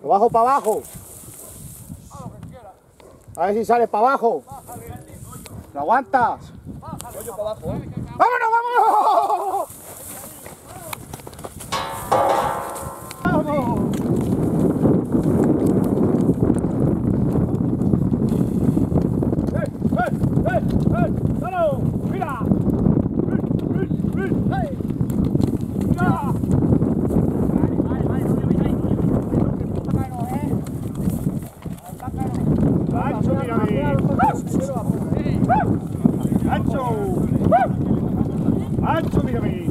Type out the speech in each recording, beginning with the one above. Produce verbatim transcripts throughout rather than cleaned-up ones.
Lo bajo para abajo. A ver si sale para abajo. ¿Lo aguantas? Hoyo para abajo, ¿eh? ¡Vámonos, vámonos! ¡Vamos! ¡Eh, eh, eh, eh! ¡Vamos! ¡Mira! ¡Eh! ¡Mira! Vale, vale, vale, no le veis ahí, no le veis ahí. ¡Ancho, mira ahí! ¡Ancho! ¡Ancho, mira ahí!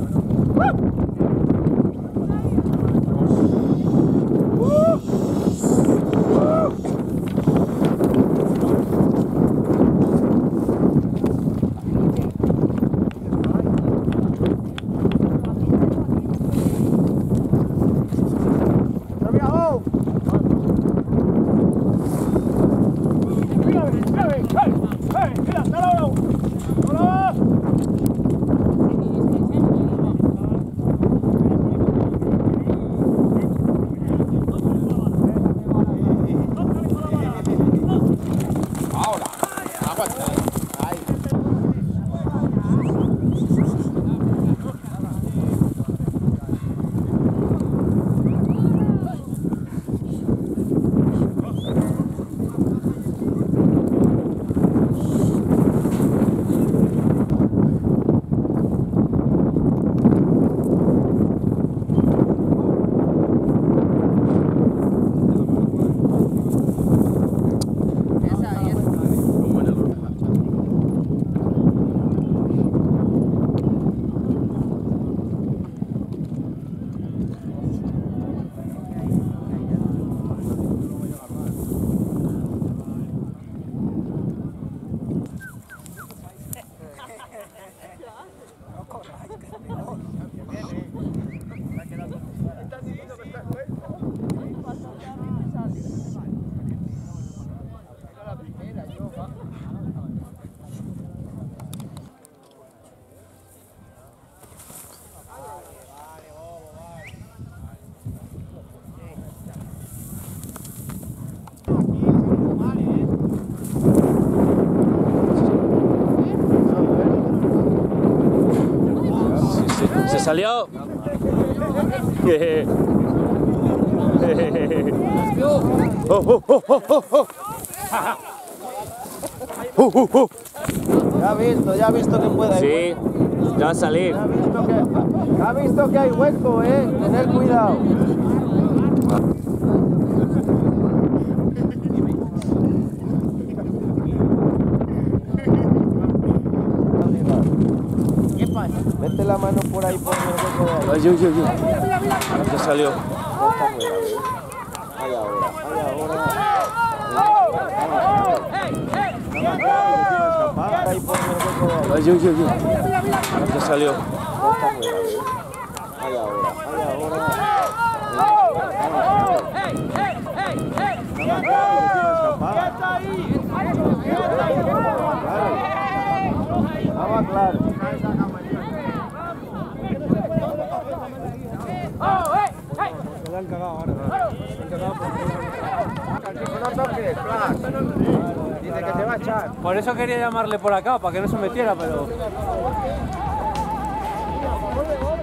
Se salió. Oh, oh, oh, oh, oh, oh. Uh, uh, uh. Ya ha visto, ya ha visto que puede. Sí, ya va a salir. Ya ha visto que, ya ha visto que hay hueco, eh. Tener cuidado. ¿Qué pasa? Mete la mano por ahí por el hueco de ahí. Ay, ay, ay, ay. Ya salió. Ay, ahora, ay, ahora. Ahí por el hueco de ahí. Ay, ay, ay, ay. Ya salió. Ay, ahora, ay, ahora. Estaba claro. Se le han cagado ahora. Se han cagado por... No toques, Flash. Dice que te va a echar. Por eso quería llamarle por acá, para que no se metiera, pero...